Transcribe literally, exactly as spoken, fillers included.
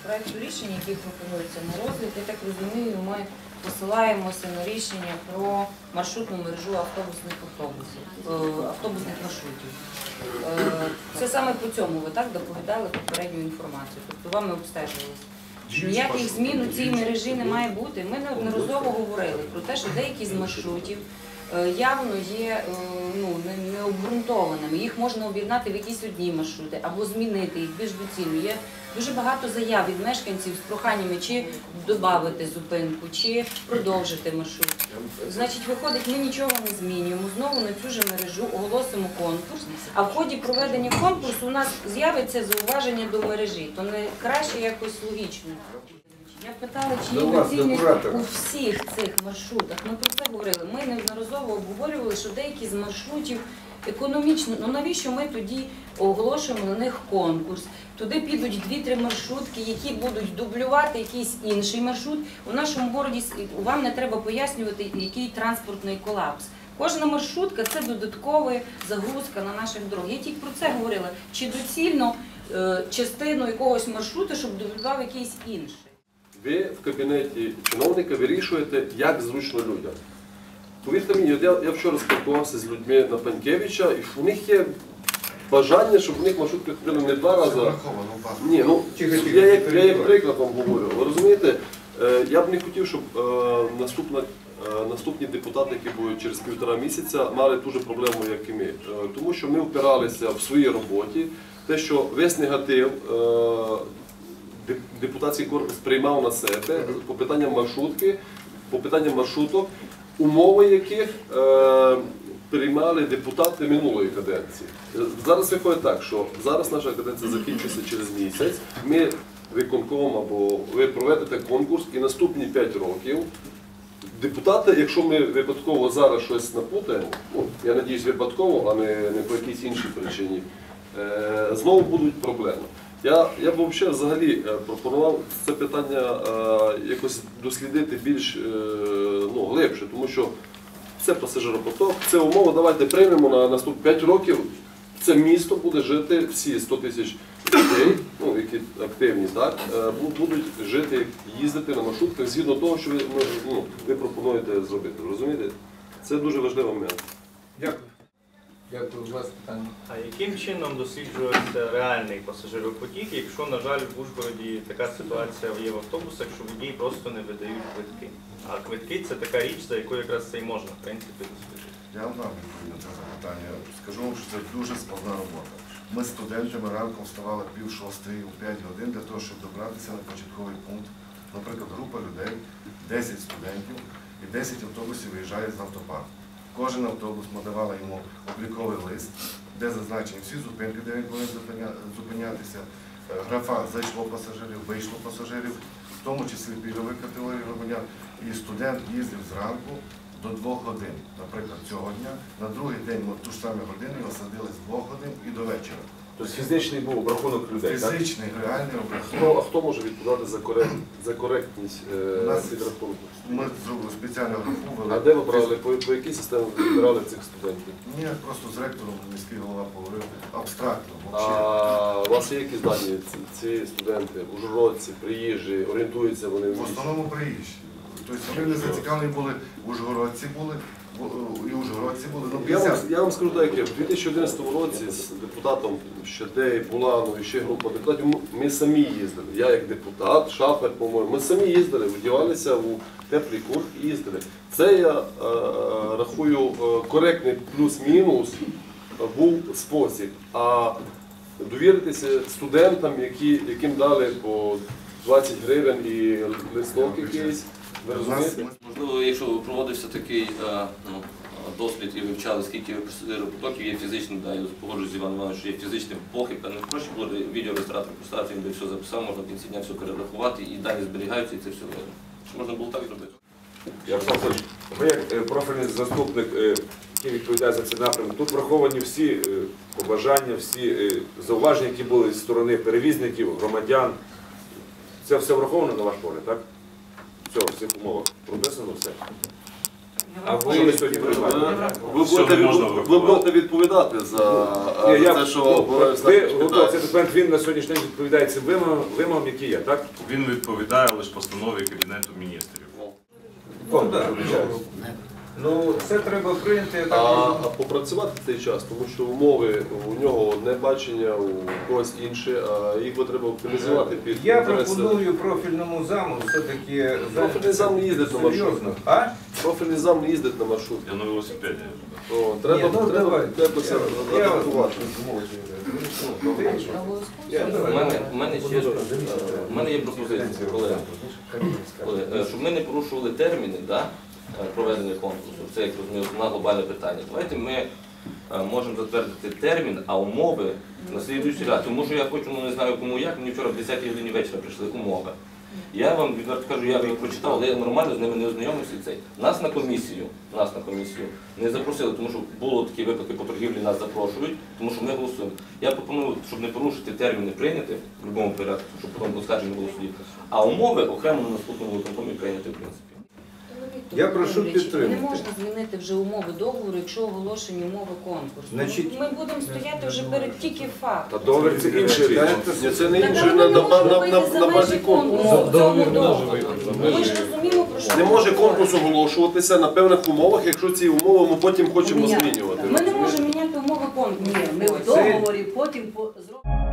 проєкту рішення, які пропонуються на розгляд, я так розумію, ми посилаємося на рішення про маршрутну мережу автобусних автобусів, автобусних маршрутів. Це саме по цьому ви так доповідали попередню інформацію, тобто вами обстежувалися. Ніяких змін у цій мережі не має бути. Ми неодноразово говорили про те, що деякі з маршрутів явно є ну, необґрунтованими. Їх можна об'єднати в якісь одні маршрути або змінити їх більш доцільно. Є дуже багато заяв від мешканців з проханнями чи додати зупинку, чи продовжити маршрут. Значить, виходить, ми нічого не змінюємо, знову на цю ж мережу оголосимо конкурс, а в ході проведення конкурсу у нас з'явиться зауваження до мережі. То не краще якось логічно. Я питала, чи є доцільність у всіх цих маршрутах. Ми про це говорили. Ми неодноразово обговорювали, що деякі з маршрутів економічно, ну навіщо ми тоді оголошуємо на них конкурс? Туди підуть дві-три маршрутки, які будуть дублювати якийсь інший маршрут. У нашому місті вам не треба пояснювати, який транспортний колапс. Кожна маршрутка – це додаткова загрузка на наших дорогах. Я тільки про це говорила. Чи доцільно е, частину якогось маршруту, щоб дублював якийсь інший? Ви в кабінеті чиновника вирішуєте, як зручно людям. Повірте мені, я, я вчора спілкувався з людьми на Панькевича, і у них є бажання, щоб у них маршрутки ходили не два рази. Ні, ну, я як, я як приклад вам говорю. Ви розумієте, я б не хотів, щоб е, наступна, е, наступні депутати, які будуть через півтора місяця, мали ту ж проблему, як і ми. Е, тому що ми впиралися в своїй роботі, те, що весь негатив е, депутатський корпус приймав на себе по питанням маршрутки, по питанням маршруток, умови яких е, приймали депутати минулої каденції. Зараз виходить так, що зараз наша каденція закінчується через місяць, ми виконком або ви проведете конкурс і наступні п'ять років депутати, якщо ми випадково зараз щось напутаємо, ну, я надіюсь випадково, а не, не по якійсь іншій причині, е, знову будуть проблеми. Я, я б взагалі, взагалі пропонував це питання е, якось дослідити більш е, ну, глибше, тому що це пасажиропоток, це умова, давайте приймемо на наступні п'ять років, це місто буде жити, всі сто тисяч людей, ну, які активні, так, е, будуть жити, їздити на маршрутках згідно того, що ви, ну, ви пропонуєте зробити, розумієте? Це дуже важливий момент. Дякую. Дякую, у вас питання. А яким чином досліджується реальний пасажиропотік, якщо, на жаль, в Ужгороді така ситуація є в автобусах, що водії просто не видають квитки? А квитки – це така річ, за якою якраз це і можна, в принципі, досліджувати. Я вам дам відповідь на це запитання. Скажу вам, що це дуже складна робота. Ми з студентами ранком вставали пів шостої, у п'ять годин для того, щоб добратися на початковий пункт. Наприклад, група людей, десять студентів і десять автобусів виїжджають з автопарку. Кожен автобус ми давали йому обліковий лист, де зазначені всі зупинки, де він повинен зупинятися. Графа «Зайшло пасажирів», «Вийшло пасажирів», в тому числі пільгових категорій громадян. І студент їздив зранку до двох годин, наприклад, цього дня. На другий день ми в ту ж саму годину його садили з двох годин і до вечора. Тобто фізичний був обрахунок людей, так? Фізичний, реальний Хто, обрахунок. а хто може відповідати за, корект, за коректність е, підрахунку? Ми зробили спеціальну графу. А де ви брали, по, по якій системі ви вибирали цих студентів? Ні, просто з ректором міський голова поговорив абстрактно. А у вас є якісь дані, ці, ці студенти, ужгородці, приїжджі, орієнтуються вони в В місті? основному приїжджі. Тобто вони не зацікавлені були, ужгородці були, і ужгородці були. Ну, Я вам, я вам скажу так, як в дві тисячі одинадцятому році з депутатом Щедей, Булану і ще група депутатів, ми самі їздили. Я як депутат, Шафер, по-моєму, ми самі їздили, вдівалися у теплий куртк і їздили. Це я е, рахую е, коректний плюс-мінус був спосіб. А довіритися студентам, які, яким дали по двадцять гривень і листок якийсь, ви розумієте? Можливо, якщо проводився такий ну, дослід і вивчали, скільки пасажиропотоків є фізичним, да, я погоджуюсь з Іваном Івановичем, що є фізичним похибка, не проще було відеореєстратор поставити, він би все записав, можна в кінці дня все перерахувати, і дані зберігаються, і це все видно. Що можна було так зробити? Ярослав Анатолійович, ви як профільний заступник, який відповідає за цей напрямок, тут враховані всі побажання, всі зауваження, які були зі сторони перевізників, громадян. Це все враховано на ваш погляд, так? Все, в цих умовах прописано все. А ви Що ви сьогодні Ви, приймаєте? ви, Що будете, не можна ви, ви випробувати? будете відповідати за а, Ні, за я, те, що ну, Борис ви Олександрович готовий, питає. цей документ, він на сьогоднішній день відповідає цим вимогам, вимогам, які є, так? Він відповідає лише постанові Кабінету міністрів. Кому так. виходить? Ну, це треба прийняти, я А, так а розумію. попрацювати цей час, тому що умови у нього одне бачення, у когось інше, а їх би треба оптимізувати під Я інтереси. пропоную профільному заму все-таки Профільний зам не їздить на серйозно. маршрутках. А? Профільний зам не їздить на маршрут. Я на велосипеді. О, треба, Ні, ну, треба давай. якось Я- я вас адаптувати. Я У давай. мене, у мене ще ж, е, у мене є пропозиція, колеги. Колеги, е, щоб ми не порушували терміни, да, е, проведення конкурсу, це, як розумію, основне глобальне питання. Давайте ми е, можемо затвердити термін, а умови на слідуючий ряд. Тому що я хочу, ну не знаю кому як, мені вчора в десятій годині вечора прийшли умови. Я вам відверто кажу, я їх прочитав, але я нормально з ними не ознайомився. і Цей. Нас на комісію, нас на комісію не запросили, тому що було такі випадки по торгівлі, нас запрошують, тому що ми голосуємо. Я пропоную, щоб не порушити терміни прийняти в будь-якому порядку, щоб потім оскарження було в суді, а умови окремо на наступному виконкомі прийняти в принципі. Я прошу Не підтримати. можна змінити вже умови договору, якщо оголошені умови конкурсу. Значить- Ми будемо стояти вже перед тільки фактом. Та договір це інше річ. Ні, це не Так, інше але на, ми на, не можемо на, вийти на, за на базі межі конкурсу. конкурсу. Договір не може вийти. Ми ж розуміємо, про що Не ми може говоримо. конкурс оголошуватися на певних умовах, якщо ці умови ми потім хочемо Міняти. змінювати. Ми не можемо міняти умови конкурсу. Ні, ми в договорі потім по- зробимо.